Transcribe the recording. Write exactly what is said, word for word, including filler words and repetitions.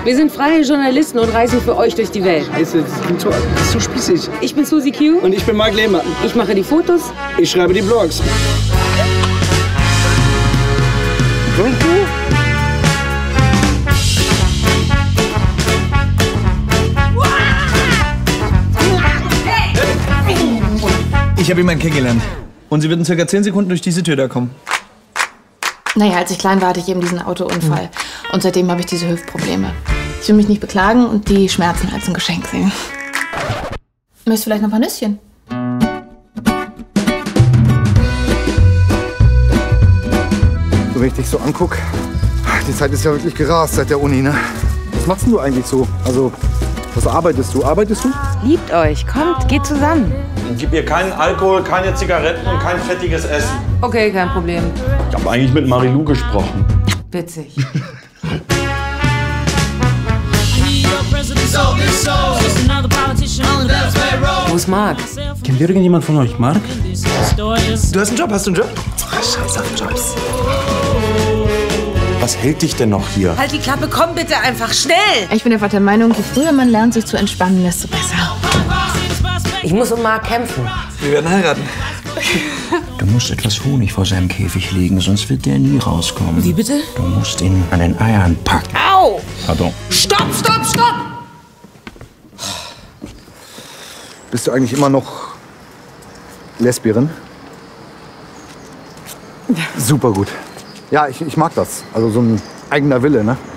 Wir sind freie Journalisten und reisen für euch durch die Welt. Scheiße, das klingt so, das ist so spießig. Ich bin Susi Q. Und ich bin Marc Lehmann. Ich mache die Fotos. Ich schreibe die Blogs. Und du? Ich habe jemanden kennengelernt. Und sie wird in circa zehn Sekunden durch diese Tür da kommen. Naja, als ich klein war, hatte ich eben diesen Autounfall. Mhm. Und seitdem habe ich diese Hüftprobleme. Ich will mich nicht beklagen und die Schmerzen als ein Geschenk sehen. Möchtest du vielleicht noch ein paar Nüsschen? So, wenn ich dich so angucke, die Zeit ist ja wirklich gerast seit der Uni, ne? Was machst denn du eigentlich so? Also, was arbeitest du? Arbeitest du? Liebt euch, kommt, geht zusammen. Gib ihr keinen Alkohol, keine Zigaretten und kein fettiges Essen. Okay, kein Problem. Ich habe eigentlich mit Marilou gesprochen. Witzig. Wo ist Marc? Kennt irgendjemand von euch Marc? Du hast einen Job, hast du einen Job? Scheiß auf Jobs. Was hält dich denn noch hier? Halt die Klappe, komm bitte einfach, schnell! Ich bin einfach der Meinung, je früher man lernt, sich zu entspannen, desto besser. Ich muss um Marc kämpfen. Wir werden heiraten. Du musst etwas Honig vor seinem Käfig legen, sonst wird der nie rauskommen. Wie bitte? Du musst ihn an den Eiern packen. Au! Pardon. Stopp, stopp, stopp! Bist du eigentlich immer noch Lesbierin? Super gut. Ja, ich, ich mag das. Also so ein eigener Wille, ne?